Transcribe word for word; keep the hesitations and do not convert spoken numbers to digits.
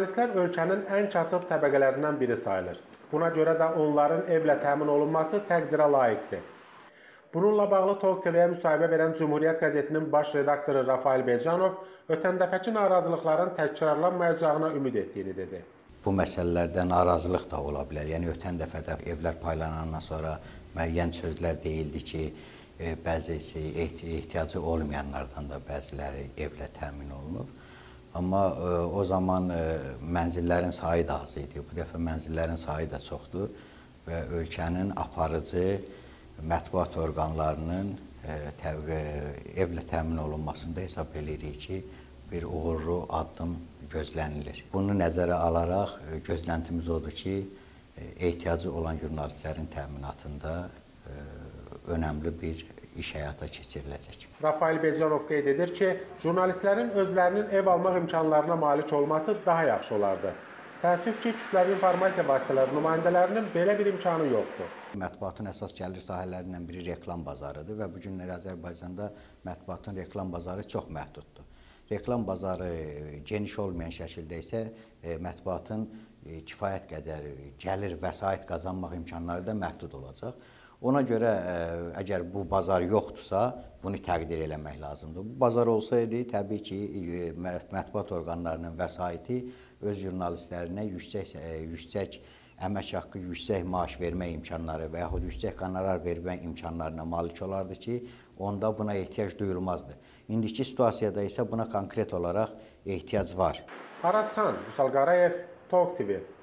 Jurnalistlər ölkənin ən kasıb təbəqələrindən biri sayılır. Buna görə də onların evlə təmin olunması təqdirə layiqdir. Bununla bağlı Talk T V-yə müsahibə verən Cumhuriyyət qəzetinin baş redaktoru Rafael Becanov ötən dəfəki narazılıqların təkrarlanmayacağına ümid etdiyini dedi. Bu məsələlərdə narazılıq da ola bilər. Yəni ötən dəfə də evlər paylanandan sonra müəyyən sözlər deyildi ki, bəzisi ehtiyacı olmayanlardan da bəziləri evlə təmin olunur. Amma o zaman mənzillərin sayı da az idi. Bu dəfə mənzillərin sayı da çoxdur və ölkənin aparıcı mətbuat orqanlarının evlə təmin olunmasında hesab edirik ki, bir uğurlu addım gözlənilir. Bunu nəzərə alaraq gözləntimiz odur ki, ehtiyacı olan jurnalistlərin təminatında önəmli bir iş həyata keçiriləcək. Rafael Becanov qeyd edir ki, jurnalistlərin özlərinin ev almaq imkanlarına malik olması daha yaxşı olardı. Təəssüf ki, kütləvi informasiya vasitələri nümayəndələrinin belə bir imkanı yoxdur. Mətbuatın əsas gəlir sahələrindən biri reklam bazarıdır və bu günlər Azərbaycanda mətbuatın reklam bazarı çox məhduddur. Reklam bazarı geniş olmayan şəkildə isə mətbuatın kifayət qədər gəlir, vəsait qazanmaq imkanları da məhdud olacaq. Ona görə əgər bu bazar yoxdursa, bunu təqdir eləmək lazımdır. Bu bazar olsaydı, təbii ki, mətbuat orqanlarının vəsaiti öz jurnalistlərinə yüksək, yüksək əmək haqqı, yüksək maaş vermək imkanları və yaxud yüksək qonorar vermək imkanlarına malik olardı ki, onda buna ehtiyac duyulmazdı. İndiki situasiyada isə buna konkret olaraq ehtiyac var. Arazxan, Vüsal Qarayev, Talk T V.